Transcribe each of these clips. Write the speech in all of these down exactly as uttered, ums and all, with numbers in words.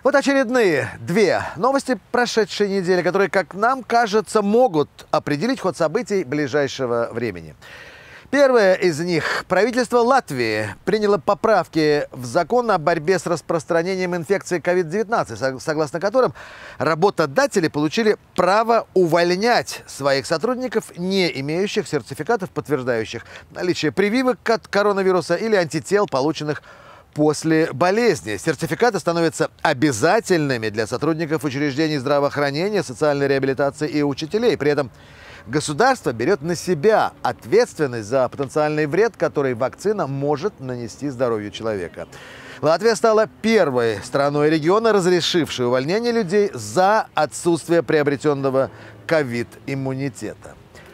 Вот очередные две новости прошедшей недели, которые, как нам кажется, могут определить ход событий ближайшего времени. Первое из них. Правительство Латвии приняло поправки в закон о борьбе с распространением инфекции ковид девятнадцать, согласно которым работодатели получили право увольнять своих сотрудников, не имеющих сертификатов, подтверждающих наличие прививок от коронавируса или антител, полученных после болезни. Сертификаты становятся обязательными для сотрудников учреждений здравоохранения, социальной реабилитации и учителей. При этом государство берет на себя ответственность за потенциальный вред, который вакцина может нанести здоровью человека. Латвия стала первой страной региона, разрешившей увольнение людей за отсутствие приобретенного ковид-иммунитета.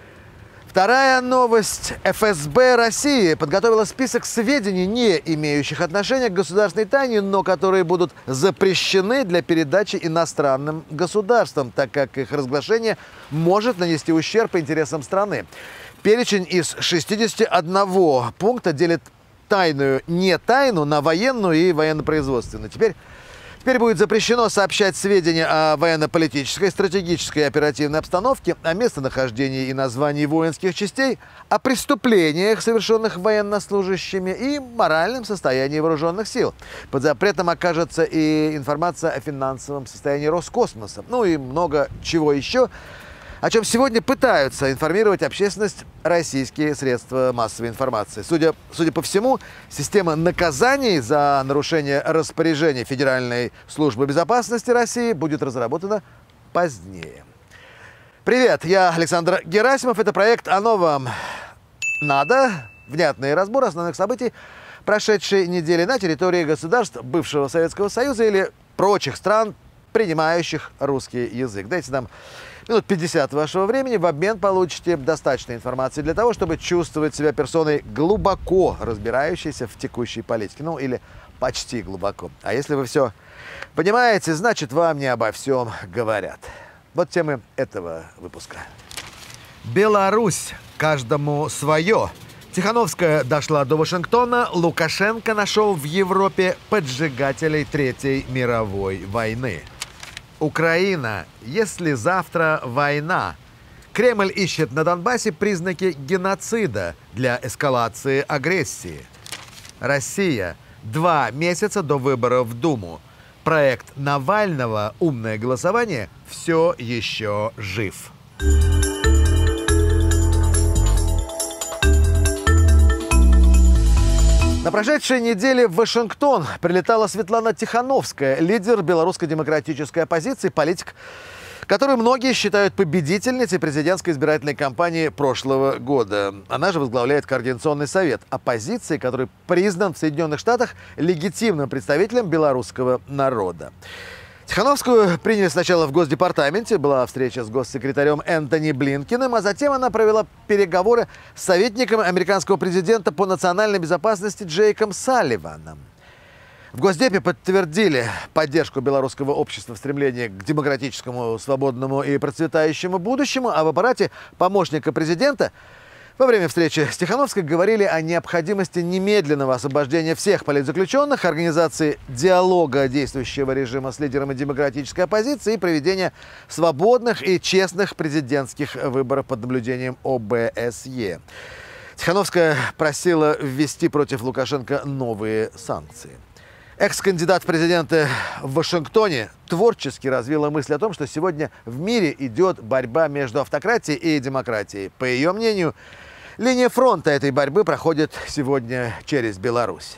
Вторая новость. эф эс бэ России подготовила список сведений, не имеющих отношения к государственной тайне, но которые будут запрещены для передачи иностранным государствам, так как их разглашение может нанести ущерб интересам страны. Перечень из шестидесяти одного пункта делит тайную не тайну на военную и военно-производственную. Теперь Теперь будет запрещено сообщать сведения о военно-политической, стратегической и оперативной обстановке, о местонахождении и названии воинских частей, о преступлениях, совершенных военнослужащими, и моральном состоянии вооруженных сил. Под запретом окажется и информация о финансовом состоянии Роскосмоса, ну и много чего еще, о чем сегодня пытаются информировать общественность российские средства массовой информации. Судя, судя по всему, система наказаний за нарушение распоряжений Федеральной службы безопасности России будет разработана позднее. Привет, я Александр Герасимов. Это проект «Оно вам надо». Внятный разбор основных событий прошедшей недели на территории государств бывшего Советского Союза или прочих стран, принимающих русский язык. Дайте нам минут пятьдесят вашего времени, в обмен получите достаточно информации для того, чтобы чувствовать себя персоной, глубоко разбирающейся в текущей политике. Ну, или почти глубоко. А если вы все понимаете, значит, вам не обо всем говорят. Вот темы этого выпуска. Беларусь. Каждому свое. Тихановская дошла до Вашингтона. Лукашенко нашел в Европе поджигателей Третьей мировой войны. Украина. Если завтра война. Кремль ищет на Донбассе признаки геноцида для эскалации агрессии. Россия. Два месяца до выборов в Думу. Проект Навального «Умное голосование» все еще жив. На прошедшей неделе в Вашингтон прилетала Светлана Тихановская, лидер белорусской демократической оппозиции, политик, которую многие считают победительницей президентской избирательной кампании прошлого года. Она же возглавляет Координационный совет оппозиции, который признан в Соединенных Штатах легитимным представителем белорусского народа. Тихановскую приняли сначала в Госдепартаменте, была встреча с госсекретарем Энтони Блинкеном, а затем она провела переговоры с советником американского президента по национальной безопасности Джейком Салливаном. В Госдепе подтвердили поддержку белорусского общества в стремлении к демократическому, свободному и процветающему будущему, а в аппарате помощника президента во время встречи с Тихановской говорили о необходимости немедленного освобождения всех политзаключенных, организации диалога действующего режима с лидерами демократической оппозиции и проведения свободных и честных президентских выборов под наблюдением о бэ эс е. Тихановская просила ввести против Лукашенко новые санкции. Экс-кандидат в президенты в Вашингтоне творчески развила мысль о том, что сегодня в мире идет борьба между автократией и демократией. По ее мнению, линия фронта этой борьбы проходит сегодня через Беларусь.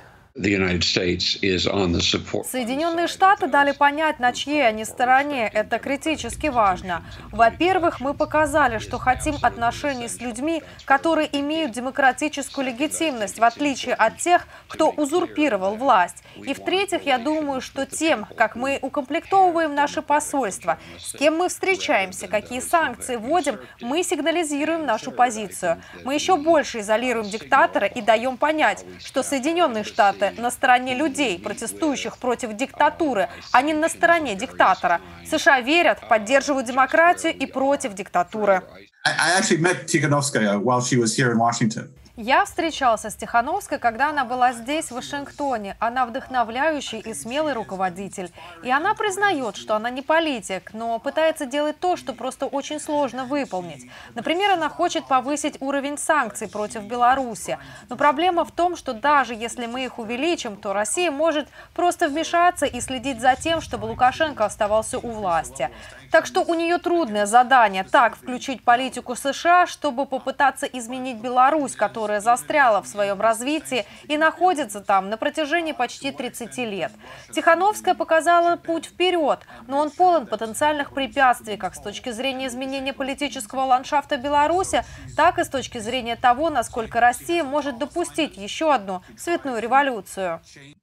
Соединенные Штаты дали понять, на чьей они стороне. Это критически важно. Во-первых, мы показали, что хотим отношений с людьми, которые имеют демократическую легитимность, в отличие от тех, кто узурпировал власть. И в-третьих, я думаю, что тем, как мы укомплектовываем наше посольство, с кем мы встречаемся, какие санкции вводим, мы сигнализируем нашу позицию. Мы еще больше изолируем диктатора и даем понять, что Соединенные Штаты на стороне людей, протестующих против диктатуры, а не на стороне диктатора. США верят, поддерживают демократию и против диктатуры. Я встречался с Тихановской, когда она была здесь, в Вашингтоне. Она вдохновляющий и смелый руководитель. И она признает, что она не политик, но пытается делать то, что просто очень сложно выполнить. Например, она хочет повысить уровень санкций против Беларуси. Но проблема в том, что даже если мы их увеличим, то Россия может просто вмешаться и следить за тем, чтобы Лукашенко оставался у власти. Так что у нее трудное задание так включить политику США, чтобы попытаться изменить Беларусь, которая которая застряла в своем развитии и находится там на протяжении почти тридцати лет. Тихановская показала путь вперед, но он полон потенциальных препятствий как с точки зрения изменения политического ландшафта Беларуси, так и с точки зрения того, насколько Россия может допустить еще одну цветную революцию.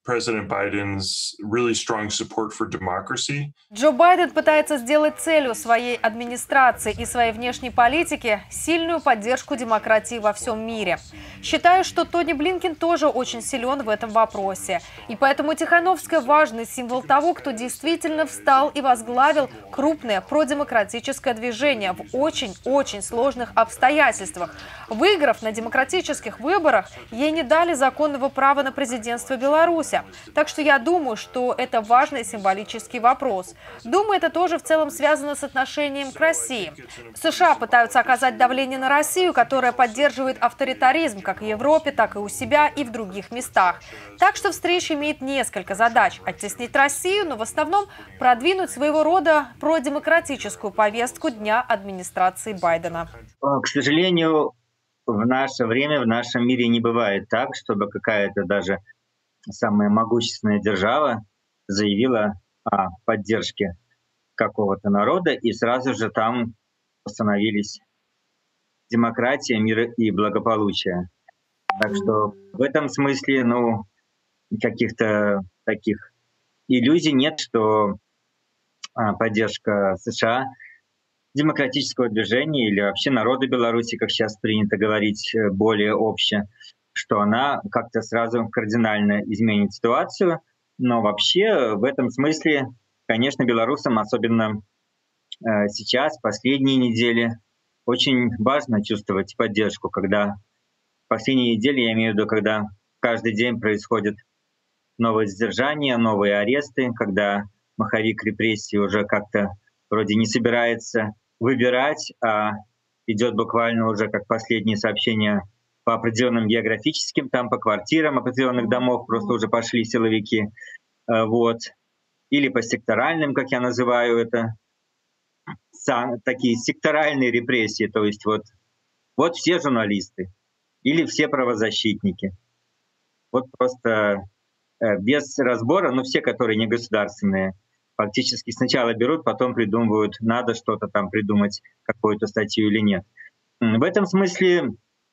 Джо Байден пытается сделать целью своей администрации и своей внешней политики сильную поддержку демократии во всем мире. Считаю, что Тони Блинкен тоже очень силен в этом вопросе. И поэтому Тихановская – важный символ того, кто действительно встал и возглавил крупное продемократическое движение в очень-очень сложных обстоятельствах. Выиграв на демократических выборах, ей не дали законного права на президентство Беларуси. Так что я думаю, что это важный символический вопрос. Думаю, это тоже в целом связано с отношением к России. США пытаются оказать давление на Россию, которая поддерживает авторитаризм как в Европе, так и у себя и в других местах. Так что встреча имеет несколько задач – оттеснить Россию, но в основном продвинуть своего рода продемократическую повестку дня администрации Байдена. К сожалению, в наше время, в нашем мире не бывает так, чтобы какая-то даже самая могущественная держава заявила о поддержке какого-то народа, и сразу же там установились демократия, мир и благополучие. Так что в этом смысле, ну, каких-то таких иллюзий нет, что а, поддержка США, демократического движения или вообще народа Беларуси, как сейчас принято говорить более обще, что она как-то сразу кардинально изменит ситуацию. Но вообще в этом смысле, конечно, белорусам, особенно э, сейчас, последние недели, очень важно чувствовать поддержку, когда последние недели, я имею в виду, когда каждый день происходят новые задержания, новые аресты, когда маховик репрессий уже как-то вроде не собирается выбирать, а идет буквально уже как последние сообщения по определенным географическим, там по квартирам определенных домов просто уже пошли силовики, вот, или по секторальным, как я называю это, такие секторальные репрессии, то есть вот, вот все журналисты или все правозащитники. Вот просто э, без разбора, ну все, которые не государственные, фактически сначала берут, потом придумывают, надо что-то там придумать, какую-то статью или нет. В этом смысле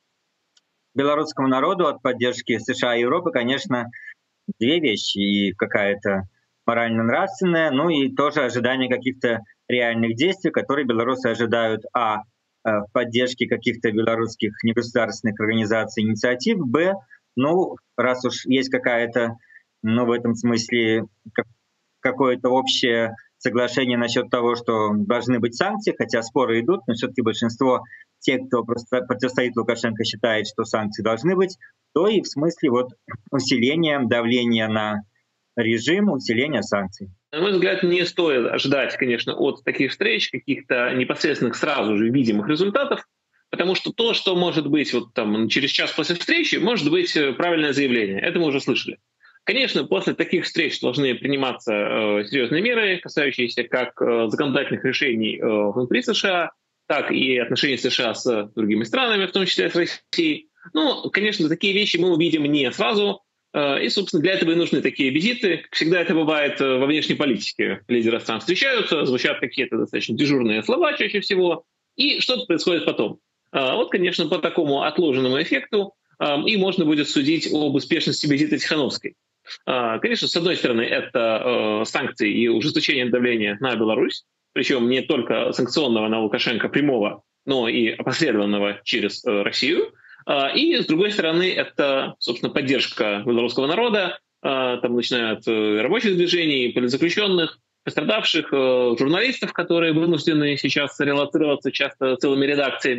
белорусскому народу от поддержки США и Европы, конечно, две вещи. И какая-то морально-нравственная, ну и тоже ожидание каких-то реальных действий, которые белорусы ожидают а. в поддержке каких-то белорусских негосударственных организаций, инициатив, б. ну, раз уж есть какая-то, ну, в этом смысле какое-то общее соглашение насчет того, что должны быть санкции, хотя споры идут, но все-таки большинство тех, кто просто противостоит Лукашенко, считает, что санкции должны быть, то и в смысле вот усиления давления на режим, усиления санкций. На мой взгляд, не стоит ожидать, конечно, от таких встреч каких-то непосредственных сразу же видимых результатов, потому что то, что может быть вот там через час после встречи, может быть правильное заявление. Это мы уже слышали. Конечно, после таких встреч должны приниматься э, серьезные меры, касающиеся как э, законодательных решений э, внутри США, так и отношений США с другими странами, в том числе с Россией. Ну, конечно, такие вещи мы увидим не сразу. Э, и, собственно, для этого и нужны такие визиты. Как всегда это бывает во внешней политике. Лидеры стран встречаются, звучат какие-то достаточно дежурные слова чаще всего, и что-то происходит потом. Э, вот, конечно, по такому отложенному эффекту э, и можно будет судить об успешности визита Тихановской. Конечно, с одной стороны, это э, санкции и ужесточение давления на Беларусь, причем не только санкционного на Лукашенко прямого, но и опосредованного через э, Россию. Э, и с другой стороны, это, собственно, поддержка белорусского народа, э, там начиная от э, рабочих движений, политзаключенных, пострадавших, э, журналистов, которые вынуждены сейчас релацироваться часто целыми редакциями.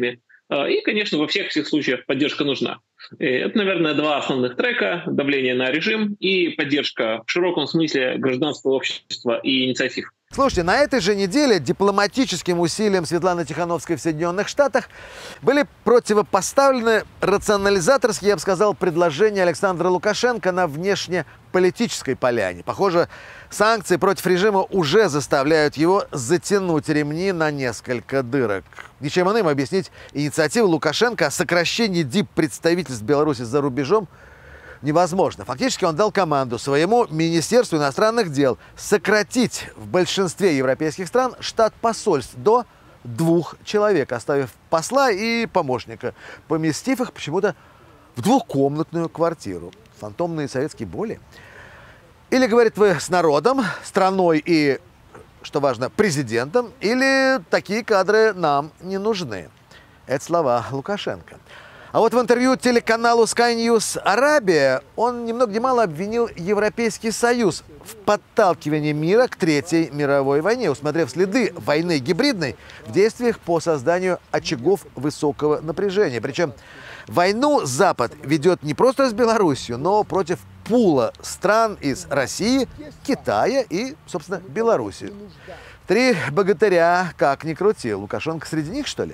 И, конечно, во всех этих случаях поддержка нужна. Это, наверное, два основных трека: давление на режим и поддержка в широком смысле гражданского общества и инициатив. Слушайте, на этой же неделе дипломатическим усилиям Светланы Тихановской в Соединенных Штатах были противопоставлены рационализаторские, я бы сказал, предложения Александра Лукашенко на внешнеполитической поляне. Похоже, санкции против режима уже заставляют его затянуть ремни на несколько дырок. Ничем иным объяснить инициативу Лукашенко о сокращении диппредставительств Беларуси за рубежом невозможно. Фактически он дал команду своему Министерству иностранных дел сократить в большинстве европейских стран штат посольств до двух человек, оставив посла и помощника, поместив их почему-то в двухкомнатную квартиру. Фантомные советские боли. Или, говорит, вы с народом, страной и, что важно, президентом, или такие кадры нам не нужны. Это слова Лукашенко. А вот в интервью телеканалу Sky News Арабия он ни много ни мало обвинил Европейский Союз в подталкивании мира к Третьей мировой войне, усмотрев следы войны гибридной в действиях по созданию очагов высокого напряжения. Причем войну Запад ведет не просто с Беларусью, но против пула стран из России, Китая и, собственно, Беларуси. Три богатыря, как ни крути, Лукашенко среди них, что ли?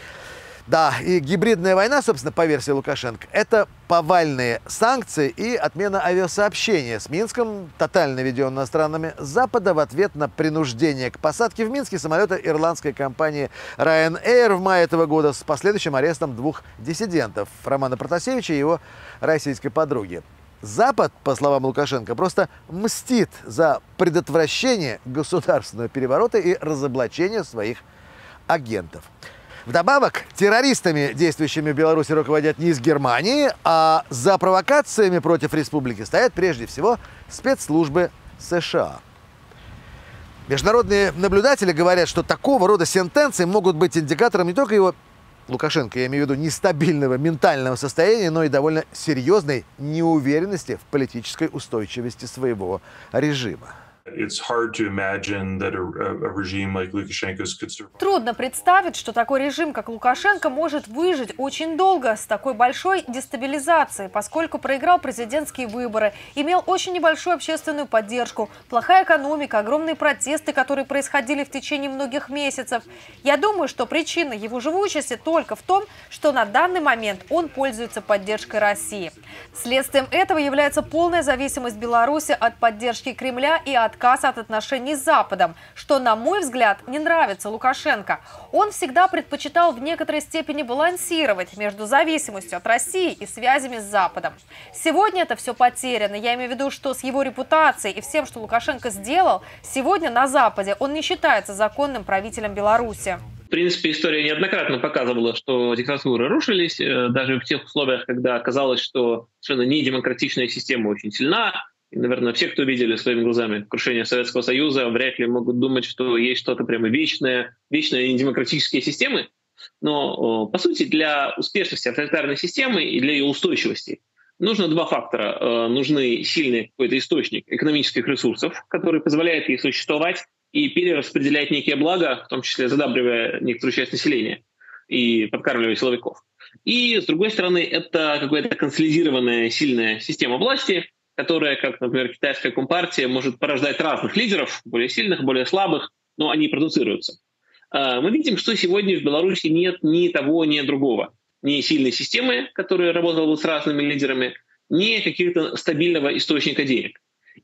Да, и гибридная война, собственно, по версии Лукашенко, это повальные санкции и отмена авиасообщения с Минском, тотально введенного странами Запада в ответ на принуждение к посадке в Минске самолета ирландской компании Ryanair в мае этого года с последующим арестом двух диссидентов – Романа Протасевича и его российской подруги. Запад, по словам Лукашенко, просто мстит за предотвращение государственного переворота и разоблачение своих агентов. Вдобавок, террористами, действующими в Беларуси, руководят не из Германии, а за провокациями против республики стоят прежде всего спецслужбы США. Международные наблюдатели говорят, что такого рода сентенции могут быть индикатором не только его, Лукашенко, я имею в виду, нестабильного ментального состояния, но и довольно серьезной неуверенности в политической устойчивости своего режима. Трудно представить, что такой режим, как Лукашенко, может выжить очень долго с такой большой дестабилизацией, поскольку проиграл президентские выборы, имел очень небольшую общественную поддержку, плохая экономика, огромные протесты, которые происходили в течение многих месяцев. Я думаю, что причина его живучести только в том, что на данный момент он пользуется поддержкой России. Следствием этого является полная зависимость Беларуси от поддержки Кремля и от отказ от отношений с Западом, что, на мой взгляд, не нравится Лукашенко. Он всегда предпочитал в некоторой степени балансировать между зависимостью от России и связями с Западом. Сегодня это все потеряно. Я имею в виду, что с его репутацией и всем, что Лукашенко сделал, сегодня на Западе он не считается законным правителем Беларуси. В принципе, история неоднократно показывала, что диктатуры рушились, даже в тех условиях, когда казалось, что совершенно недемократичная система очень сильна. И, наверное, все, кто видели своими глазами крушение Советского Союза, вряд ли могут думать, что есть что-то прямо вечное, вечные недемократические системы. Но, по сути, для успешности авторитарной системы и для ее устойчивости нужно два фактора. Нужны сильный какой-то источник экономических ресурсов, который позволяет ей существовать и перераспределять некие блага, в том числе задабривая некоторую часть населения и подкармливая силовиков. И, с другой стороны, это какая-то консолидированная сильная система власти, которая, как, например, китайская компартия, может порождать разных лидеров, более сильных, более слабых, но они продуцируются. Мы видим, что сегодня в Беларуси нет ни того, ни другого. Ни сильной системы, которая работала бы с разными лидерами, ни каких-то стабильного источника денег.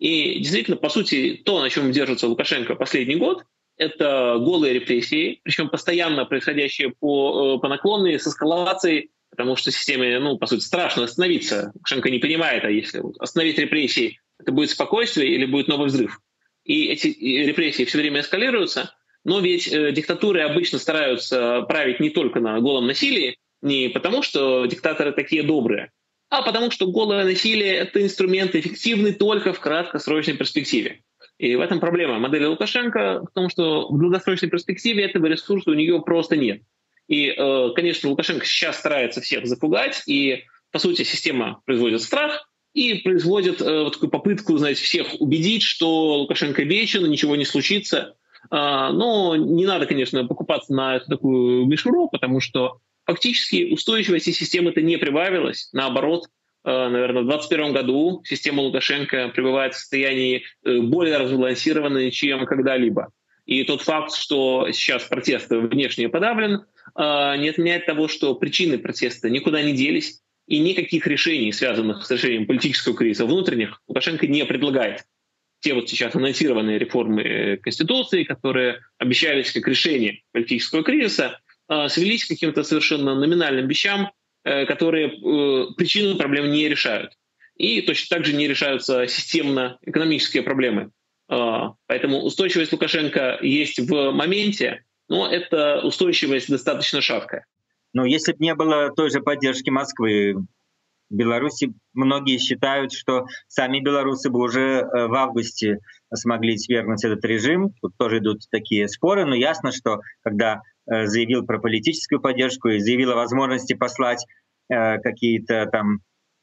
И действительно, по сути, то, на чем держится Лукашенко последний год, это голые репрессии, причем постоянно происходящие по, по наклонной, с эскалацией, потому что системе, ну, по сути, страшно остановиться. Лукашенко не понимает, а если остановить репрессии, это будет спокойствие или будет новый взрыв. И эти репрессии все время эскалируются, но ведь э, диктатуры обычно стараются править не только на голом насилии, не потому что диктаторы такие добрые, а потому что голое насилие — это инструмент эффективный только в краткосрочной перспективе. И в этом проблема модели Лукашенко, потому что в долгосрочной перспективе этого ресурса у нее просто нет. И, конечно, Лукашенко сейчас старается всех запугать, и, по сути, система производит страх и производит вот такую попытку, знаете, всех убедить, что Лукашенко вечен, ничего не случится. Но не надо, конечно, покупаться на эту такую мишуру, потому что фактически устойчивости системы-то не прибавилось. Наоборот, наверное, в двадцать первом году система Лукашенко пребывает в состоянии более разбалансированной, чем когда-либо. И тот факт, что сейчас протест внешне подавлен, не отменяет того, что причины протеста никуда не делись, и никаких решений, связанных с решением политического кризиса внутренних, Лукашенко не предлагает. Те вот сейчас анонсированные реформы Конституции, которые обещались как решение политического кризиса, свелись к каким-то совершенно номинальным вещам, которые причину проблем не решают. И точно так же не решаются системно-экономические проблемы. Поэтому устойчивость Лукашенко есть в моменте, но эта устойчивость достаточно шаткая. Но если бы не было той же поддержки Москвы, в Беларуси многие считают, что сами белорусы бы уже в августе смогли свергнуть этот режим. Тут тоже идут такие споры, но ясно, что когда заявил про политическую поддержку и заявил о возможности послать какие-то там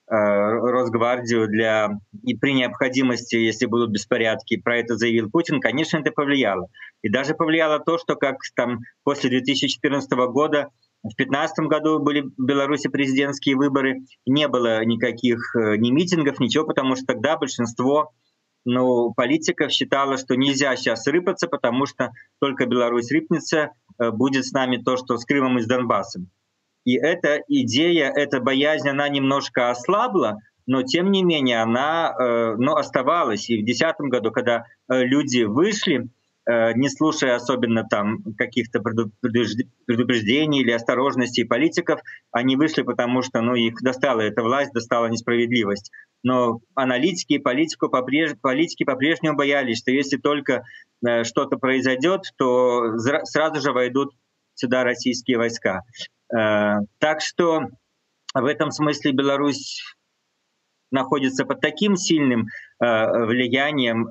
Росгвардию для и при необходимости, если будут беспорядки, про это заявил Путин, конечно, это повлияло. И даже повлияло то, что как там после две тысячи четырнадцатого года, в две тысячи пятнадцатом году были в Беларуси президентские выборы, не было никаких ни митингов, ничего, потому что тогда большинство ну, политиков считало, что нельзя сейчас рыпаться, потому что только Беларусь рыпнется, будет с нами то, что с Крымом и с Донбассом. И эта идея, эта боязнь, она немножко ослабла, но тем не менее она э, ну, оставалась. И в две тысячи десятом году, когда э, люди вышли, э, не слушая особенно там каких-то предупреждений или осторожностей политиков, они вышли, потому что ну, их достала эта власть, достала несправедливость. Но аналитики и политику попреж... политики по-прежнему боялись, что если только э, что-то произойдет, то сразу же войдут сюда российские войска. Так что в этом смысле Беларусь находится под таким сильным влиянием,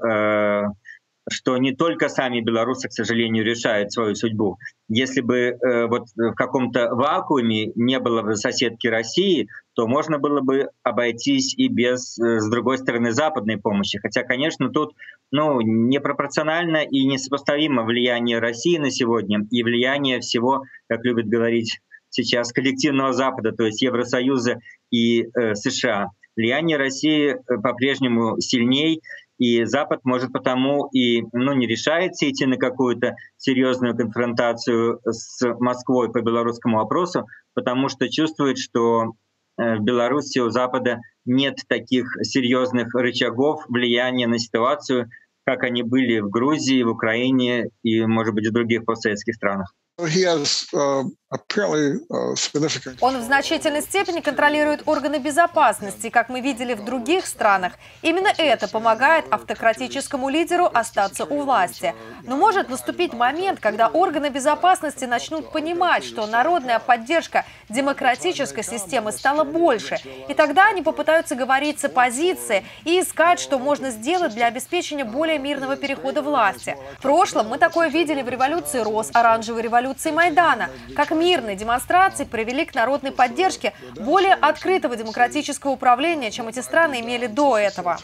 что не только сами белорусы, к сожалению, решают свою судьбу. Если бы вот в каком-то вакууме не было бы соседки России, то можно было бы обойтись и без, с другой стороны, западной помощи. Хотя, конечно, тут ну, непропорционально и несопоставимо влияние России на сегодня и влияние всего, как любят говорить сейчас, коллективного Запада, то есть Евросоюза и э, США. Влияние России по-прежнему сильней, и Запад может потому и ну, не решается идти на какую-то серьезную конфронтацию с Москвой по белорусскому вопросу, потому что чувствует, что в Беларуси у Запада нет таких серьезных рычагов влияния на ситуацию, как они были в Грузии, в Украине и, может быть, в других постсоветских странах. Он в значительной степени контролирует органы безопасности, как мы видели в других странах. Именно это помогает автократическому лидеру остаться у власти. Но может наступить момент, когда органы безопасности начнут понимать, что народная поддержка демократической системы стала больше. И тогда они попытаются говорить с оппозицией и искать, что можно сделать для обеспечения более мирного перехода власти. В прошлом мы такое видели в революции Роз, оранжевой революции Майдана, как мирные демонстрации привели к народной поддержке более открытого демократического управления, чем эти страны имели до этого.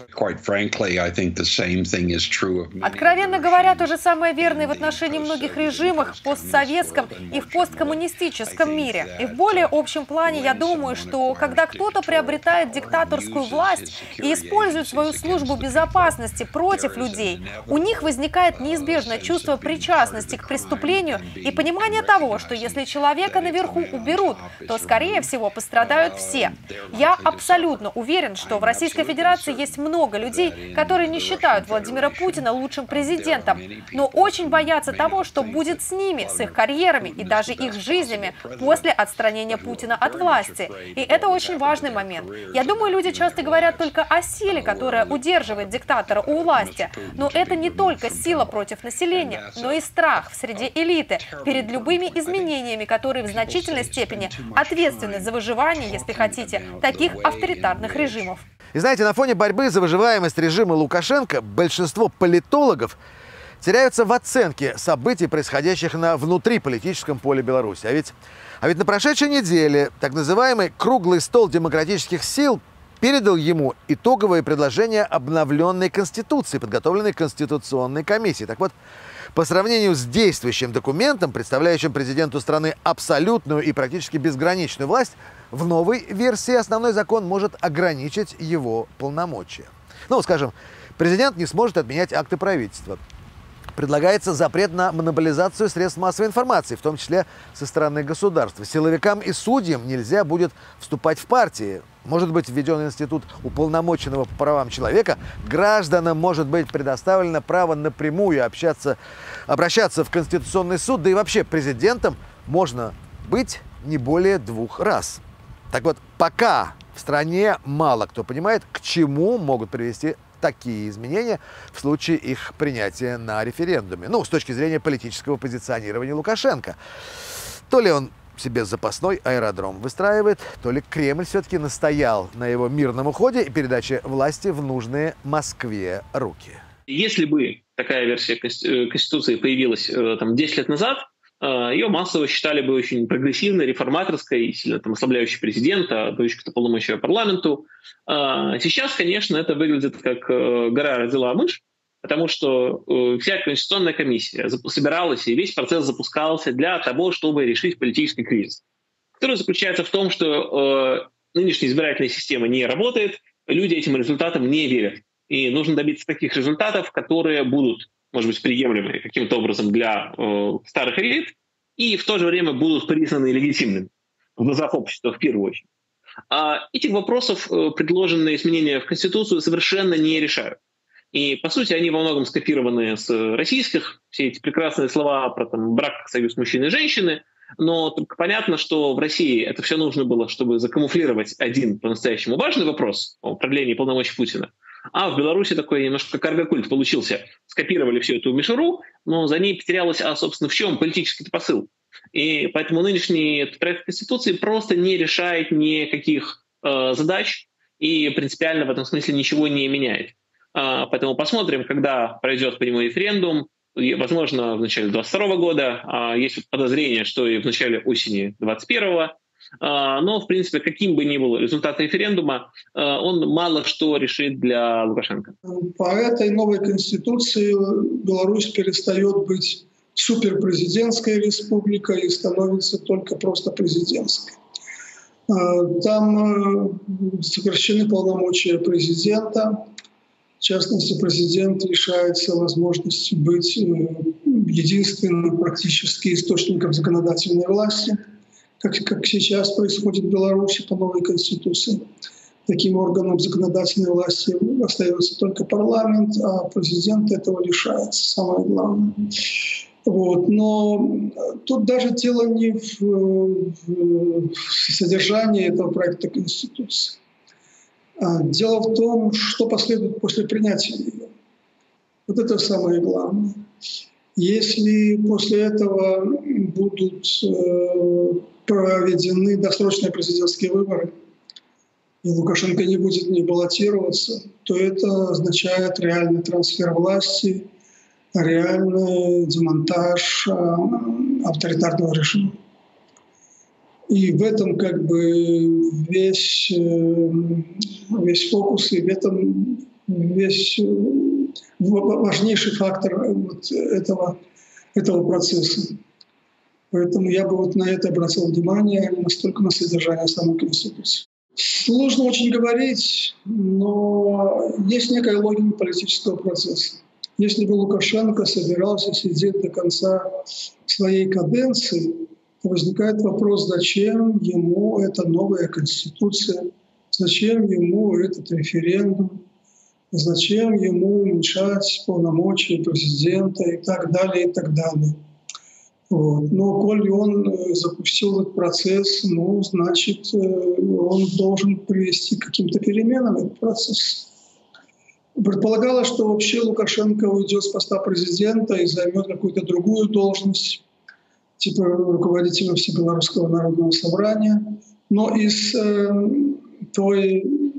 Откровенно говоря, то же самое верно и в отношении многих режимов в постсоветском и в посткоммунистическом мире. И в более общем плане я думаю, что когда кто-то приобретает диктаторскую власть и использует свою службу безопасности против людей, у них возникает неизбежное чувство причастности к преступлению и понимание того, что если человека наверху уберут, то, скорее всего, пострадают все. Я абсолютно уверен, что в Российской Федерации есть много людей, которые не считают Владимира Путина лучшим президентом, но очень боятся того, что будет с ними, с их карьерами и даже их жизнями после отстранения Путина от власти. И это очень важный момент. Я думаю, люди часто говорят только о силе, которая удерживает диктатора у власти. Но это не только сила против населения, но и страх в среде элиты перед любыми изменениями, которые в значительной степени ответственны за выживание, если хотите, таких авторитарных режимов. И знаете, на фоне борьбы за выживаемость режима Лукашенко большинство политологов теряются в оценке событий, происходящих на внутриполитическом поле Беларуси. А ведь, а ведь на прошедшей неделе так называемый «круглый стол демократических сил» передал ему итоговые предложения обновленной Конституции, подготовленной Конституционной комиссией. Так вот, по сравнению с действующим документом, представляющим президенту страны абсолютную и практически безграничную власть, в новой версии основной закон может ограничить его полномочия. Ну, скажем, президент не сможет отменять акты правительства. Предлагается запрет на монополизацию средств массовой информации, в том числе со стороны государства. Силовикам и судьям нельзя будет вступать в партии. Может быть введен институт уполномоченного по правам человека. Гражданам может быть предоставлено право напрямую общаться, обращаться в Конституционный суд. Да и вообще президентом можно быть не более двух раз. Так вот, пока в стране мало кто понимает, к чему могут привести такие изменения в случае их принятия на референдуме. Ну, с точки зрения политического позиционирования Лукашенко. То ли он себе запасной аэродром выстраивает, то ли Кремль все-таки настоял на его мирном уходе и передаче власти в нужные Москве руки. Если бы такая версия Конституции появилась там, десять лет назад, ее массово считали бы очень прогрессивной, реформаторской, и сильно там, ослабляющей президента, дающей полномочия парламенту. Сейчас, конечно, это выглядит как гора родила мышь, потому что вся Конституционная комиссия собиралась, и весь процесс запускался для того, чтобы решить политический кризис, который заключается в том, что нынешняя избирательная система не работает, люди этим результатам не верят. И нужно добиться таких результатов, которые будут, может быть, приемлемы каким-то образом для э, старых элит и в то же время будут признаны легитимными в глазах общества в первую очередь. А этих вопросов э, предложенные изменения в Конституцию совершенно не решают. И, по сути, они во многом скопированы с российских, все эти прекрасные слова про там, брак, союз мужчины и женщины, но только понятно, что в России это все нужно было, чтобы закамуфлировать один по-настоящему важный вопрос о продлении полномочий Путина. А в Беларуси такой немножко карго-культ получился. Скопировали всю эту мишуру, но за ней потерялось, а, собственно, в чем политический посыл. И поэтому нынешний проект Конституции просто не решает никаких э, задач и принципиально в этом смысле ничего не меняет. А, поэтому посмотрим, когда пройдет по нему референдум. И, возможно, в начале двадцать второго года. А, есть подозрение, что и в начале осени двадцать первого. Но, в принципе, каким бы ни был результат референдума, он мало что решит для Лукашенко. По этой новой конституции Беларусь перестает быть суперпрезидентской республикой и становится только просто президентской. Там сокращены полномочия президента. В частности, президент лишается возможности быть единственным практически источником законодательной власти, как, как сейчас происходит в Беларуси по новой конституции. Таким органом законодательной власти остается только парламент, а президент этого лишается, самое главное. Вот. Но тут даже дело не в, в содержании этого проекта Конституции. Дело в том, что последует после принятия ее. Вот это самое главное. Если после этого будут проведены досрочные президентские выборы, и Лукашенко не будет не баллотироваться, то это означает реальный трансфер власти, реальный демонтаж авторитарного режима. И в этом как бы весь, весь фокус, и в этом весь важнейший фактор вот этого, этого процесса. Поэтому я бы вот на это обратил внимание, а не настолько на содержание самой Конституции. Сложно очень говорить, но есть некая логика политического процесса. Если бы Лукашенко собирался сидеть до конца своей каденции, то возникает вопрос, зачем ему эта новая Конституция, зачем ему этот референдум, зачем ему уменьшать полномочия президента и так далее, и так далее. Вот. Но коль он запустил этот процесс, ну, значит, он должен привести к каким-то переменам этот процесс. Предполагалось, что вообще Лукашенко уйдет с поста президента и займет какую-то другую должность, типа руководителя Всебелорусского народного собрания. Но из э, той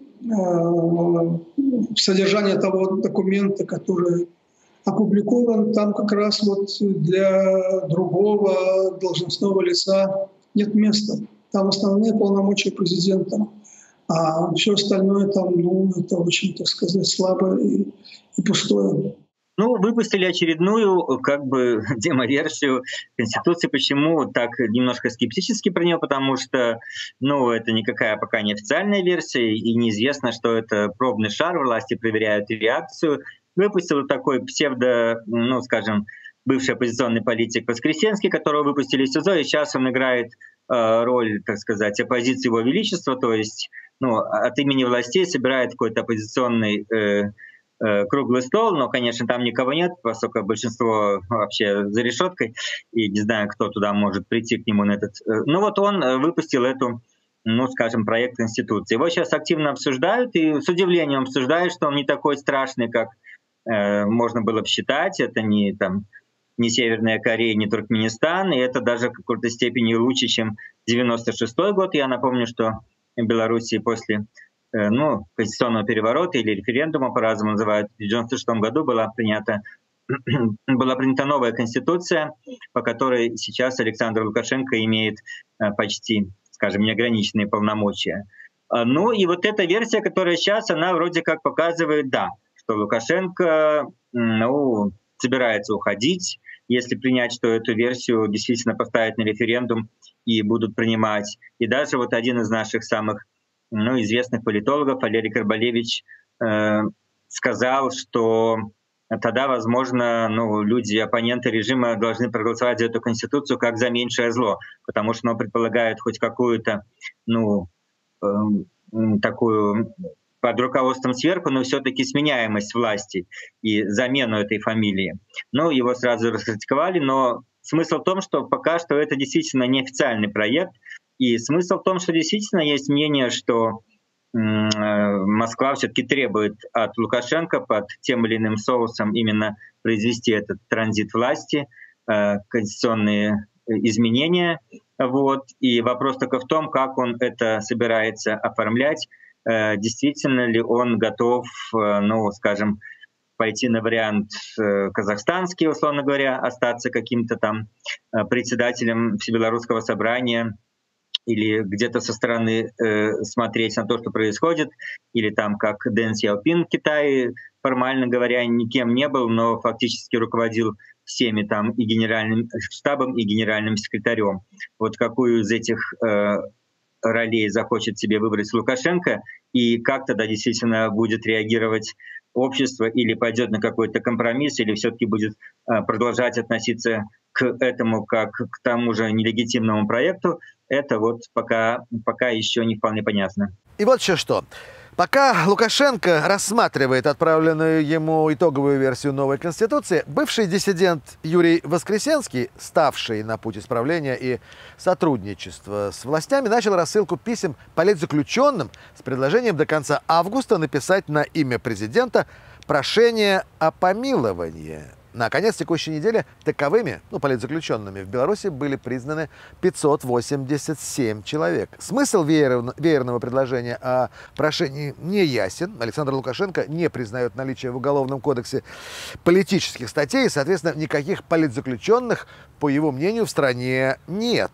э, содержания того документа, который опубликован, там как раз вот для другого должностного лица нет места. Там основные полномочия президента А все остальное там, ну, это очень, так сказать, слабо и, и пустое. Ну, выпустили очередную, как бы, демоверсию Конституции. Почему так немножко скептически про нее? Потому что, ну, это никакая пока не официальная версия, и неизвестно, что это пробный шар, власти проверяют реакцию. Выпустил такой псевдо, ну, скажем, бывший оппозиционный политик Воскресенский, которого выпустили из СИЗО, и сейчас он играет э, роль, так сказать, оппозиции Его Величества, то есть, ну, от имени властей собирает какой-то оппозиционный э, круглый стол, но, конечно, там никого нет, поскольку большинство вообще за решеткой, и не знаю, кто туда может прийти к нему на этот... Ну вот он выпустил эту, ну, скажем, проект Конституции. Его сейчас активно обсуждают, и с удивлением обсуждают, что он не такой страшный, как э, можно было бы считать. Это не, там, не Северная Корея, не Туркменистан, и это даже в какой-то степени лучше, чем девяносто шестой год. Я напомню, что в Беларуси после ну, конституционного переворота или референдума, по-разному называют, в девяносто шестом году была принята, была принята новая конституция, по которой сейчас Александр Лукашенко имеет почти, скажем, неограниченные полномочия. Ну и вот эта версия, которая сейчас, она вроде как показывает, да, что Лукашенко, ну, собирается уходить, если принять, что эту версию действительно поставят на референдум и будут принимать. И даже вот один из наших самых ну, известных политологов, Валерий Карбалевич, э, сказал, что тогда, возможно, ну, люди, оппоненты режима должны проголосовать за эту конституцию как за меньшее зло, потому что оно предполагает хоть какую-то, ну, э, такую под руководством сверху, но все-таки сменяемость власти и замену этой фамилии. Ну, его сразу раскритиковали, но смысл в том, что пока что это действительно неофициальный проект. И смысл в том, что действительно есть мнение, что Москва все-таки требует от Лукашенко под тем или иным соусом именно произвести этот транзит власти, конституционные изменения. Вот. И вопрос только в том, как он это собирается оформлять, действительно ли он готов, ну, скажем, пойти на вариант казахстанский, условно говоря, остаться каким-то там председателем Всебелорусского собрания, или где-то со стороны э, смотреть на то, что происходит, или там как Дэн Сяопин в Китае, формально говоря, никем не был, но фактически руководил всеми там и генеральным штабом, и генеральным секретарем. Вот какую из этих э, ролей захочет себе выбрать Лукашенко, и как тогда действительно будет реагировать общество, или пойдет на какой-то компромисс, или все-таки будет э, продолжать относиться к этому как к тому же нелегитимному проекту, это вот пока, пока еще не вполне понятно. И вот еще что. Пока Лукашенко рассматривает отправленную ему итоговую версию новой Конституции, бывший диссидент Юрий Воскресенский, ставший на путь исправления и сотрудничества с властями, начал рассылку писем политзаключенным с предложением до конца августа написать на имя президента прошение о помиловании. На конец текущей недели таковыми, ну, политзаключенными в Беларуси были признаны пятьсот восемьдесят семь человек. Смысл веерного предложения о прошении не ясен. Александр Лукашенко не признает наличие в Уголовном кодексе политических статей, и, соответственно, никаких политзаключенных, по его мнению, в стране нет.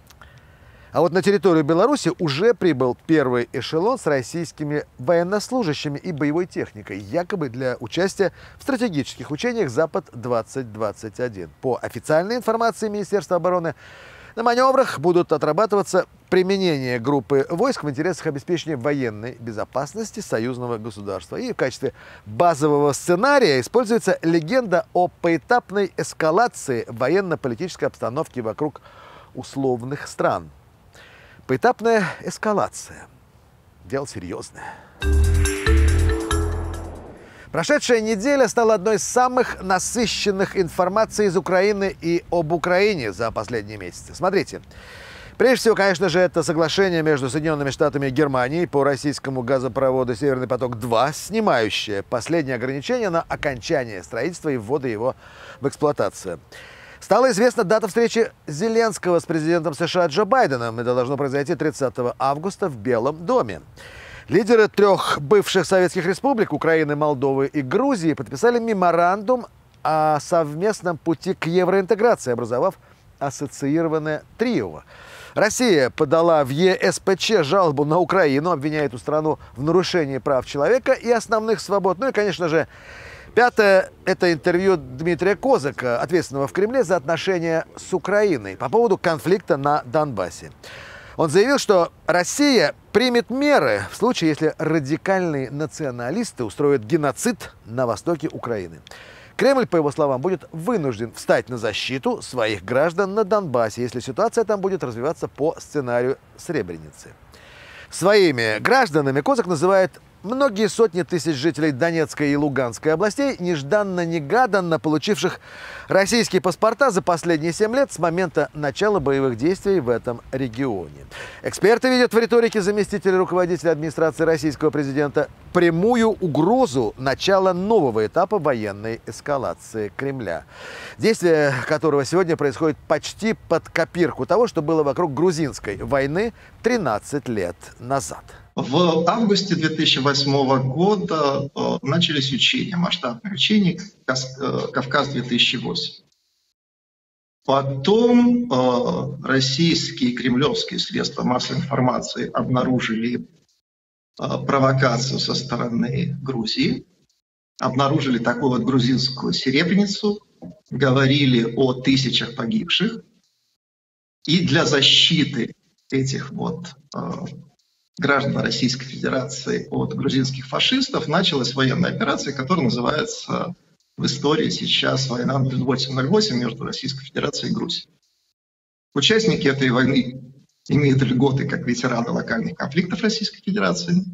А вот на территорию Беларуси уже прибыл первый эшелон с российскими военнослужащими и боевой техникой, якобы для участия в стратегических учениях «Запад-двадцать двадцать один». По официальной информации Министерства обороны, на маневрах будут отрабатываться применение группы войск в интересах обеспечения военной безопасности союзного государства. И в качестве базового сценария используется легенда о поэтапной эскалации военно-политической обстановки вокруг условных стран. Поэтапная эскалация. Дело серьезное. Прошедшая неделя стала одной из самых насыщенных информацией из Украины и об Украине за последние месяцы. Смотрите. Прежде всего, конечно же, это соглашение между Соединенными Штатами и Германией по российскому газопроводу «Северный поток-два», снимающее последние ограничения на окончание строительства и ввода его в эксплуатацию. Стала известна дата встречи Зеленского с президентом США Джо Байденом. Это должно произойти тридцатого августа в Белом доме. Лидеры трех бывших советских республик – Украины, Молдовы и Грузии – подписали меморандум о совместном пути к евроинтеграции, образовав ассоциированное трио. Россия подала в е эс пэ че жалобу на Украину, обвиняя эту страну в нарушении прав человека и основных свобод. Ну и, конечно же, пятое – это интервью Дмитрия Козака, ответственного в Кремле за отношения с Украиной по поводу конфликта на Донбассе. Он заявил, что Россия примет меры в случае, если радикальные националисты устроят геноцид на востоке Украины. Кремль, по его словам, будет вынужден встать на защиту своих граждан на Донбассе, если ситуация там будет развиваться по сценарию Сребреницы. Своими гражданами Козак называет многие сотни тысяч жителей Донецкой и Луганской областей, нежданно-негаданно получивших российские паспорта за последние семь лет с момента начала боевых действий в этом регионе. Эксперты видят в риторике заместителя руководителя администрации российского президента прямую угрозу начала нового этапа военной эскалации Кремля, действие которого сегодня происходит почти под копирку того, что было вокруг грузинской войны тринадцать лет назад. В августе две тысячи восьмого года э, начались учения, масштабные учения «Кавказ-две тысячи восемь». Потом э, российские и кремлевские средства массовой информации обнаружили э, провокацию со стороны Грузии, обнаружили такую вот грузинскую Серебряницу, говорили о тысячах погибших. И для защиты этих вот э, граждан Российской Федерации от грузинских фашистов началась военная операция, которая называется в истории сейчас «Война ноль восемь ноль восемь» между Российской Федерацией и Грузией. Участники этой войны имеют льготы как ветераны локальных конфликтов Российской Федерации.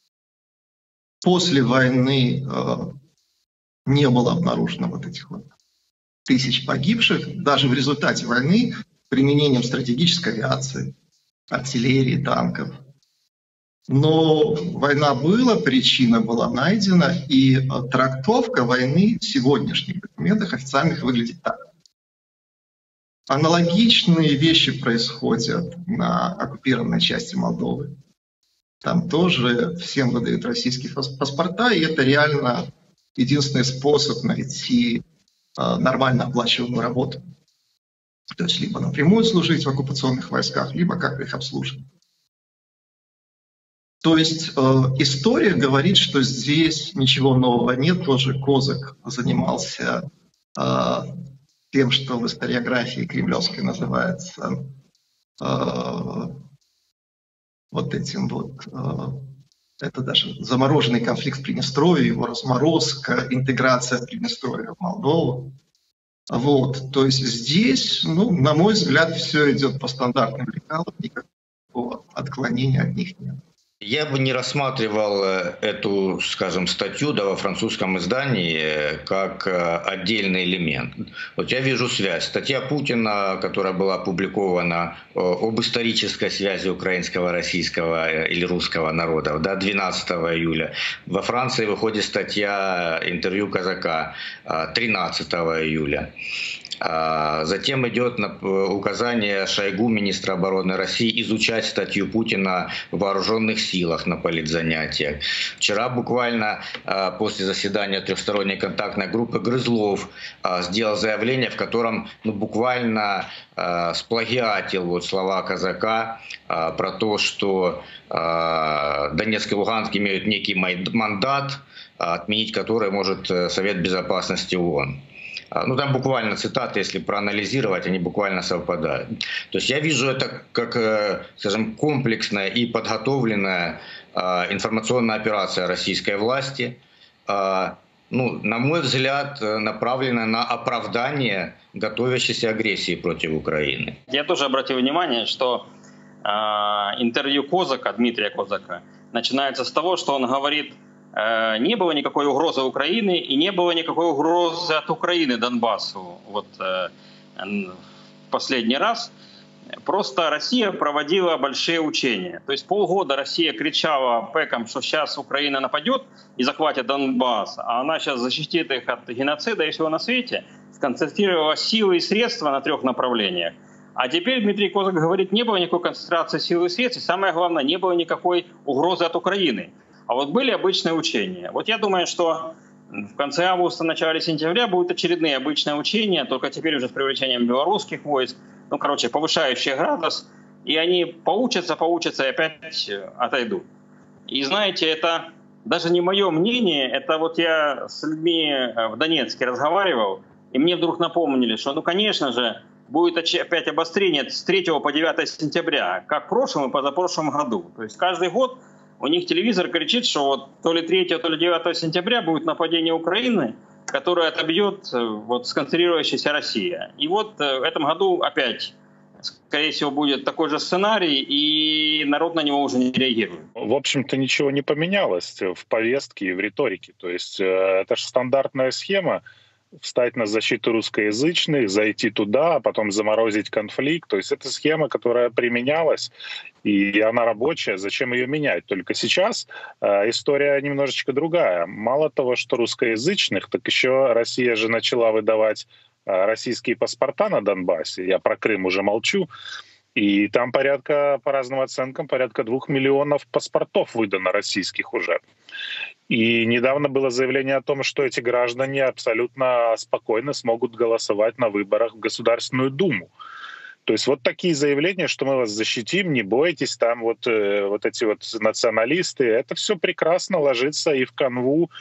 После войны э, не было обнаружено вот этих вот тысяч погибших. Даже в результате войны применением стратегической авиации, артиллерии, танков. Но война была, причина была найдена, и трактовка войны в сегодняшних документах официальных выглядит так. Аналогичные вещи происходят на оккупированной части Молдовы. Там тоже всем выдают российские паспорта, и это реально единственный способ найти нормально оплачиваемую работу. То есть либо напрямую служить в оккупационных войсках, либо как-то их обслуживать. То есть э, история говорит, что здесь ничего нового нет. Тоже Козак занимался э, тем, что в историографии кремлевской называется э, вот этим вот, э, это даже замороженный конфликт в Приднестровье, его разморозка, интеграция Приднестровья в Молдову. Вот, то есть здесь, ну, на мой взгляд, все идет по стандартным лекалам, никакого отклонения от них нет. Я бы не рассматривал эту, скажем, статью, да, во французском издании как отдельный элемент. Вот я вижу связь. Статья Путина, которая была опубликована об исторической связи украинского, российского или русского народов, да, двенадцатого июля. Во Франции выходит статья, интервью Козака тринадцатого июля. Затем идет указание Шойгу, министра обороны России, изучать статью Путина в вооруженных силах на политзанятиях. Вчера буквально после заседания трехсторонней контактной группы Грызлов сделал заявление, в котором ну, буквально сплагиатил вот слова Козака про то, что Донецк и Луганск имеют некий мандат, отменить который может Совет Безопасности ООН. Ну, там буквально цитаты, если проанализировать, они буквально совпадают. То есть я вижу это как, скажем, комплексная и подготовленная информационная операция российской власти, ну, на мой взгляд, направленная на оправдание готовящейся агрессии против Украины. Я тоже обратил внимание, что э, интервью Козака, Дмитрия Козака, начинается с того, что он говорит, не было никакой угрозы Украины и не было никакой угрозы от Украины Донбассу. Вот э, в последний раз просто Россия проводила большие учения. То есть полгода Россия кричала пэкам, что сейчас Украина нападет и захватит Донбасс, а она сейчас защитит их от геноцида и всего на свете, сконцентрировала силы и средства на трех направлениях. А теперь Дмитрий Козак говорит, не было никакой концентрации сил и средств, и самое главное, не было никакой угрозы от Украины. А вот были обычные учения. Вот я думаю, что в конце августа, начале сентября будут очередные обычные учения, только теперь уже с привлечением белорусских войск, ну, короче, повышающие градус, и они поучатся, поучатся и опять отойдут. И знаете, это даже не мое мнение, это вот я с людьми в Донецке разговаривал, и мне вдруг напомнили, что, ну, конечно же, будет опять обострение с третьего по девятое сентября, как в прошлом и позапрошлом году. То есть каждый год у них телевизор кричит, что вот то ли третьего, то ли девятого сентября будет нападение Украины, которое отобьет вот сконцентрирующаяся Россия. И вот в этом году опять, скорее всего, будет такой же сценарий, и народ на него уже не реагирует. В общем-то, ничего не поменялось в повестке и в риторике. То есть это же стандартная схема: встать на защиту русскоязычных, зайти туда, а потом заморозить конфликт. То есть это схема, которая применялась, и она рабочая. Зачем ее менять? Только сейчас э, история немножечко другая. Мало того, что русскоязычных, так еще Россия же начала выдавать э, российские паспорта на Донбассе. Я про Крым уже молчу. И там порядка, по разным оценкам, порядка двух миллионов паспортов выдано российских уже. И недавно было заявление о том, что эти граждане абсолютно спокойно смогут голосовать на выборах в Государственную Думу. То есть вот такие заявления, что мы вас защитим, не бойтесь, там вот, э, вот эти вот националисты, это все прекрасно ложится и в канву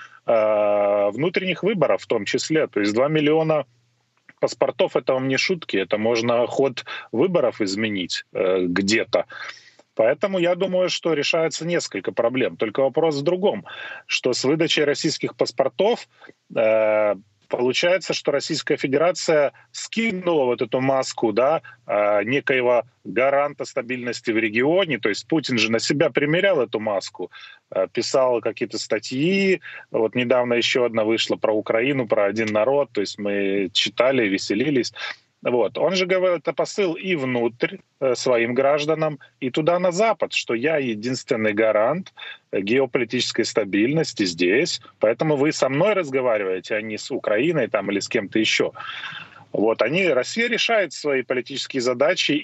э, внутренних выборов в том числе. То есть два миллиона паспортов — это вам не шутки, это можно ход выборов изменить э, где-то. Поэтому я думаю, что решается несколько проблем. Только вопрос в другом, что с выдачей российских паспортов э, получается, что Российская Федерация скинула вот эту маску, да, э, некоего гаранта стабильности в регионе. То есть Путин же на себя примерял эту маску, э, писал какие-то статьи. Вот недавно еще одна вышла про Украину, про один народ. То есть мы читали, веселились. Вот. Он же говорит это посыл и внутрь э, своим гражданам, и туда на Запад, что я единственный гарант геополитической стабильности здесь, поэтому вы со мной разговариваете, а не с Украиной там, или с кем-то еще. Вот, они, Россия решает свои политические задачи.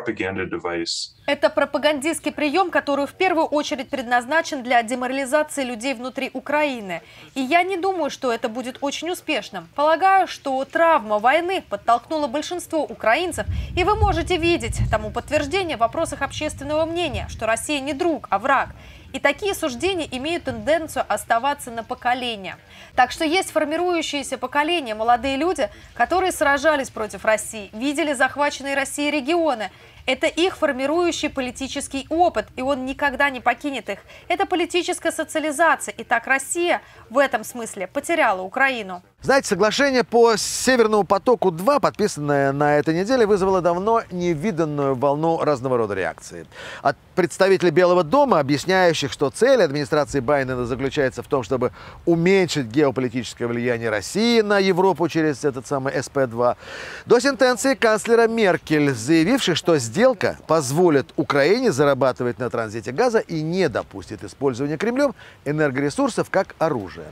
Это пропагандистский прием, который в первую очередь предназначен для деморализации людей внутри Украины. И я не думаю, что это будет очень успешным. Полагаю, что травма войны подтолкнула большинство украинцев, и вы можете видеть тому подтверждение в вопросах общественного мнения, что Россия не друг, а враг. И такие суждения имеют тенденцию оставаться на поколение. Так что есть формирующиеся поколения, молодые люди, которые сражались против России, видели захваченные Россией регионы. Это их формирующий политический опыт, и он никогда не покинет их. Это политическая социализация. И так Россия в этом смысле потеряла Украину. Знаете, соглашение по Северному потоку-два, подписанное на этой неделе, вызвало давно невиданную волну разного рода реакций. От представителей Белого дома, объясняющих, что цель администрации Байдена заключается в том, чтобы уменьшить геополитическое влияние России на Европу через этот самый эс пэ два, до сентенции канцлера Меркель, заявившей, что сделка позволит Украине зарабатывать на транзите газа и не допустит использования Кремлем энергоресурсов как оружия.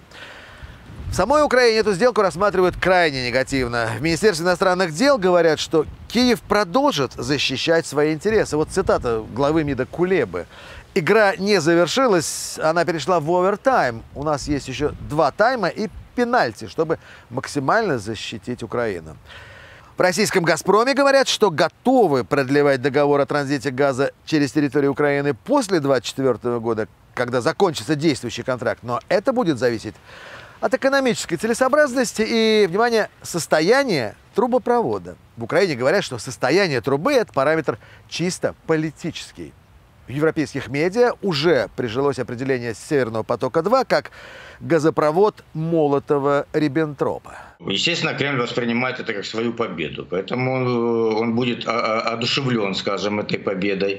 В самой Украине эту сделку рассматривают крайне негативно. В Министерстве иностранных дел говорят, что Киев продолжит защищать свои интересы. Вот цитата главы МИДа Кулебы. Игра не завершилась, она перешла в овертайм. У нас есть еще два тайма и пенальти, чтобы максимально защитить Украину. В российском «Газпроме» говорят, что готовы продлевать договор о транзите газа через территорию Украины после две тысячи двадцать четвёртого года, когда закончится действующий контракт. Но это будет зависеть от экономической целесообразности и, внимание, состояния трубопровода. В Украине говорят, что состояние трубы – это параметр чисто политический. В европейских медиа уже прижилось определение Северного потока-два как газопровод Молотова-Риббентропа. Естественно, Кремль воспринимает это как свою победу, поэтому он будет одушевлен, скажем, этой победой.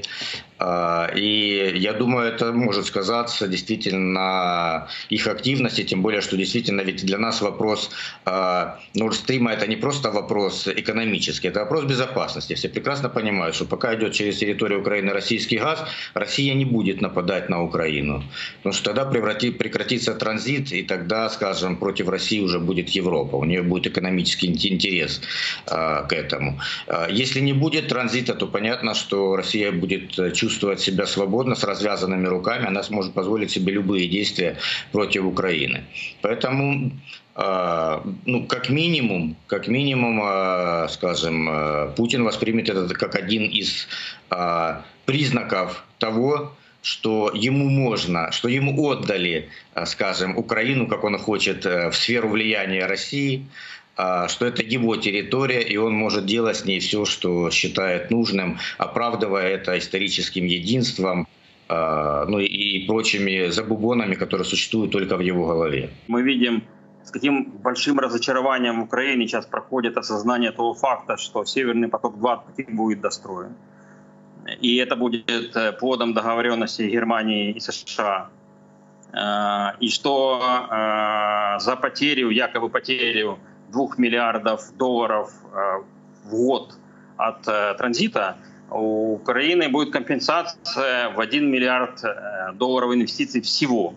И я думаю, это может сказаться действительно на их активности, тем более, что действительно ведь для нас вопрос Nord Stream это не просто вопрос экономический, это вопрос безопасности. Все прекрасно понимают, что пока идет через территорию Украины российский газ, Россия не будет нападать на Украину, потому что тогда прекратится транзит, и тогда, скажем, против России уже будет Европа. нее будет экономический интерес к этому. Если не будет транзита, то понятно, что Россия будет чувствовать себя свободно, с развязанными руками, она сможет позволить себе любые действия против Украины. Поэтому, ну, как минимум, как минимум, скажем, Путин воспримет это как один из признаков того, что ему можно, что ему отдали, скажем, Украину, как он хочет, в сферу влияния России, что это его территория, и он может делать с ней все, что считает нужным, оправдывая это историческим единством, ну и прочими забубонами, которые существуют только в его голове. Мы видим, с каким большим разочарованием в Украине сейчас проходит осознание того факта, что Северный поток-два будет достроен. И это будет плодом договоренности Германии и США. И что за потерю, якобы потерю двух миллиардов долларов в год от транзита у Украины будет компенсация в один миллиард долларов инвестиций всего.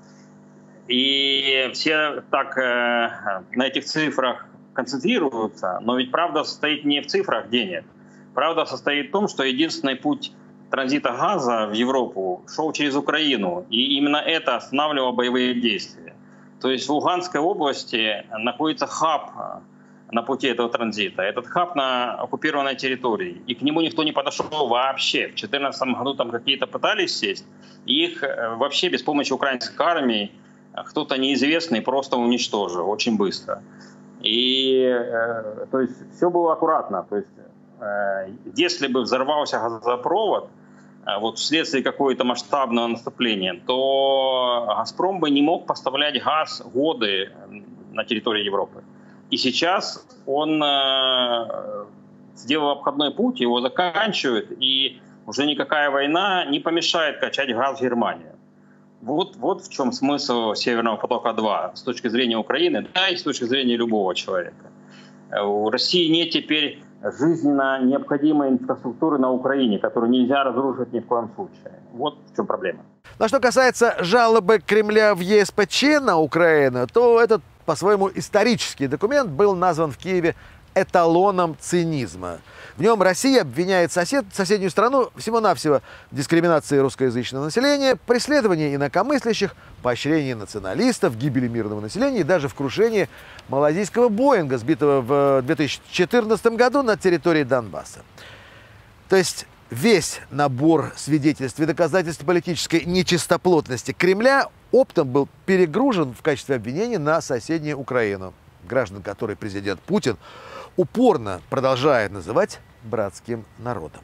И все так на этих цифрах концентрируются, но ведь правда состоит не в цифрах денег. Правда состоит в том, что единственный путь транзита газа в Европу шел через Украину, и именно это останавливало боевые действия. То есть в Луганской области находится хаб на пути этого транзита. Этот хаб на оккупированной территории, и к нему никто не подошел вообще. В две тысячи четырнадцатом году там какие-то пытались сесть, и их вообще без помощи украинской армии кто-то неизвестный просто уничтожил очень быстро. И э, то есть все было аккуратно. То есть если бы взорвался газопровод вот вследствие какого-то масштабного наступления, то «Газпром» бы не мог поставлять газ годы на территории Европы. И сейчас он сделал обходной путь, его заканчивает, и уже никакая война не помешает качать газ в Германию. Вот, вот в чем смысл «Северного потока-два» с точки зрения Украины, да и с точки зрения любого человека. У России нет теперь жизненно необходимой инфраструктуры на Украине, которую нельзя разрушить ни в коем случае. Вот в чем проблема. Но что касается жалобы Кремля в Е С П Ч на Украину, то этот по-своему исторический документ был назван в Киеве эталоном цинизма. В нем Россия обвиняет сосед, соседнюю страну всего-навсего в дискриминации русскоязычного населения, преследовании инакомыслящих, поощрении националистов, гибели мирного населения и даже в крушении малазийского Боинга, сбитого в две тысячи четырнадцатом году на территории Донбасса. То есть весь набор свидетельств и доказательств политической нечистоплотности Кремля оптом был перегружен в качестве обвинений на соседнюю Украину, граждан которой президент Путин упорно продолжает называть братским народом.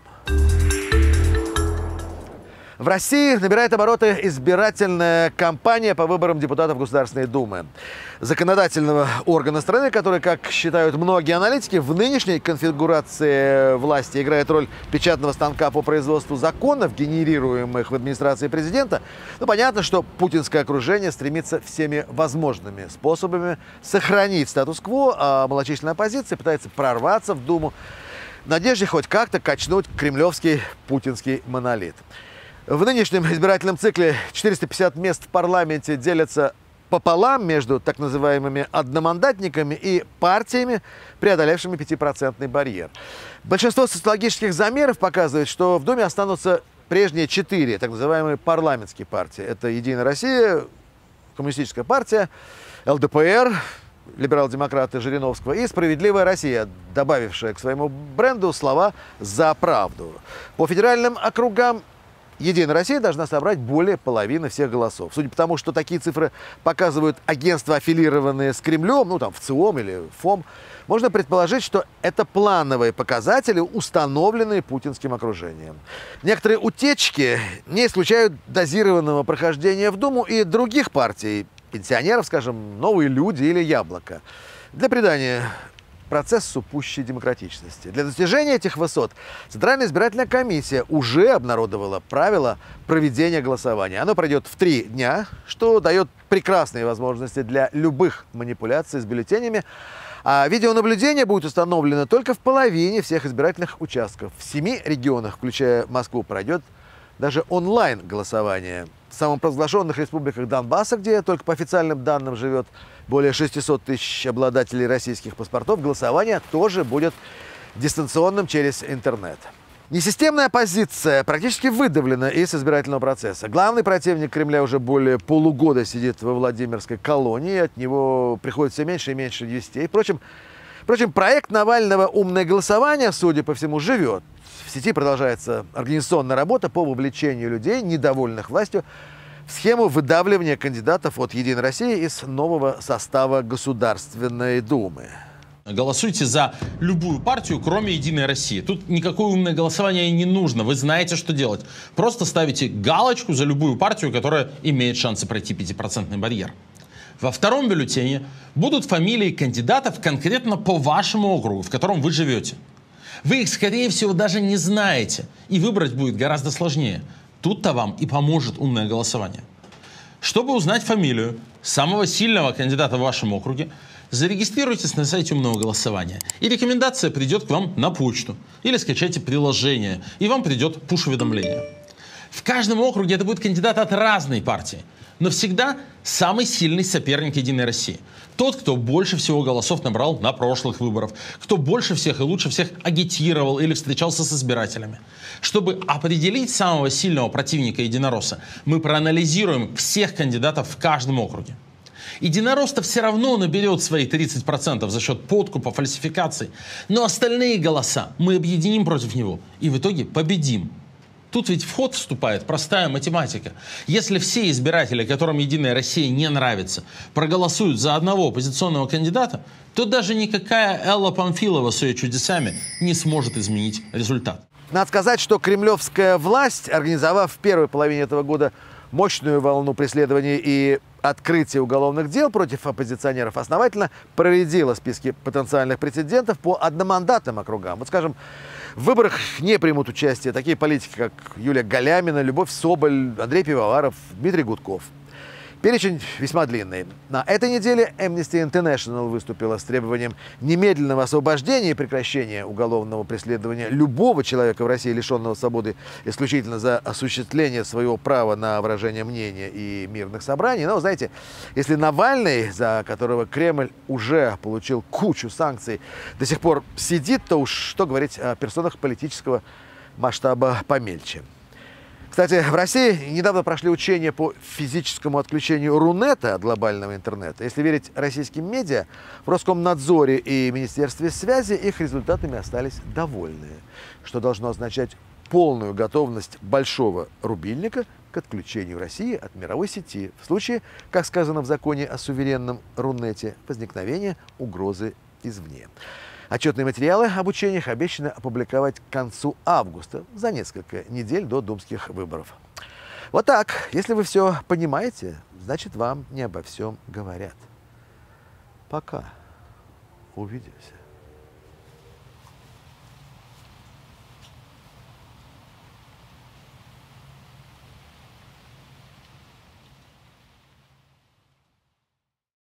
В России набирает обороты избирательная кампания по выборам депутатов Государственной Думы. Законодательного органа страны, который, как считают многие аналитики, в нынешней конфигурации власти играет роль печатного станка по производству законов, генерируемых в администрации президента. Ну, понятно, что путинское окружение стремится всеми возможными способами сохранить статус-кво, а малочисленная оппозиция пытается прорваться в Думу в надежде хоть как-то качнуть кремлевский путинский монолит. В нынешнем избирательном цикле четыреста пятьдесят мест в парламенте делятся пополам между так называемыми одномандатниками и партиями, преодолевшими пятипроцентный барьер. Большинство социологических замеров показывает, что в Думе останутся прежние четыре так называемые парламентские партии. Это «Единая Россия», Коммунистическая партия, Л Д П Р, либерал-демократы Жириновского и «Справедливая Россия», добавившая к своему бренду слова «За правду». По федеральным округам «Единая Россия» должна собрать более половины всех голосов. Судя по тому, что такие цифры показывают агентства, аффилированные с Кремлем, ну там в ЦИОМ или ФОМ, можно предположить, что это плановые показатели, установленные путинским окружением. Некоторые утечки не исключают дозированного прохождения в Думу и других партий, пенсионеров, скажем, «Новые люди» или «Яблоко», для придания процессу пущей демократичности. Для достижения этих высот Центральная избирательная комиссия уже обнародовала правила проведения голосования. Оно пройдет в три дня, что дает прекрасные возможности для любых манипуляций с бюллетенями. А видеонаблюдение будет установлено только в половине всех избирательных участков. В семи регионах, включая Москву, пройдет даже онлайн-голосование. В самопровозглашенных республиках Донбасса, где только по официальным данным живет более шестисот тысяч обладателей российских паспортов, голосование тоже будет дистанционным через интернет. Несистемная оппозиция практически выдавлена из избирательного процесса. Главный противник Кремля уже более полугода сидит во Владимирской колонии, от него приходит все меньше и меньше вестей. Впрочем, впрочем, проект Навального «Умное голосование», судя по всему, живет. В сети продолжается организационная работа по вовлечению людей, недовольных властью, в схему выдавливания кандидатов от «Единой России» из нового состава Государственной Думы. Голосуйте за любую партию, кроме «Единой России». Тут никакое умное голосование не нужно. Вы знаете, что делать. Просто ставите галочку за любую партию, которая имеет шансы пройти пятипроцентный барьер. Во втором бюллетене будут фамилии кандидатов конкретно по вашему округу, в котором вы живете. Вы их, скорее всего, даже не знаете. И выбрать будет гораздо сложнее. Тут-то вам и поможет умное голосование. Чтобы узнать фамилию самого сильного кандидата в вашем округе, зарегистрируйтесь на сайте умного голосования, и рекомендация придет к вам на почту. Или скачайте приложение, и вам придет пуш-уведомление. В каждом округе это будет кандидат от разной партии, но всегда самый сильный соперник «Единой России». Тот, кто больше всего голосов набрал на прошлых выборах, кто больше всех и лучше всех агитировал или встречался с избирателями. Чтобы определить самого сильного противника единоросса, мы проанализируем всех кандидатов в каждом округе. Единорос-то все равно наберет свои тридцать процентов за счет подкупа, фальсификаций, но остальные голоса мы объединим против него и в итоге победим. Тут ведь в ход вступает простая математика. Если все избиратели, которым «Единая Россия» не нравится, проголосуют за одного оппозиционного кандидата, то даже никакая Элла Памфилова с ее чудесами не сможет изменить результат. Надо сказать, что кремлевская власть, организовав в первой половине этого года мощную волну преследований и открытия уголовных дел против оппозиционеров, основательно проредила списки потенциальных претендентов по одномандатным округам. Вот, скажем, в выборах не примут участие такие политики, как Юлия Галямина, Любовь Соболь, Андрей Пивоваров, Дмитрий Гудков. Перечень весьма длинный. На этой неделе Amnesty International выступила с требованием немедленного освобождения и прекращения уголовного преследования любого человека в России, лишенного свободы исключительно за осуществление своего права на выражение мнения и мирных собраний. Но, знаете, если Навальный, за которого Кремль уже получил кучу санкций, до сих пор сидит, то уж что говорить о персонах политического масштаба помельче. Кстати, в России недавно прошли учения по физическому отключению Рунета от глобального интернета. Если верить российским медиа, в Роскомнадзоре и Министерстве связи их результатами остались довольны, что должно означать полную готовность большого рубильника к отключению России от мировой сети в случае, как сказано в законе о суверенном Рунете, возникновения угрозы извне. Отчетные материалы об учениях обещаны опубликовать к концу августа, за несколько недель до думских выборов. Вот так. Если вы все понимаете, значит, вам не обо всем говорят. Пока. Увидимся.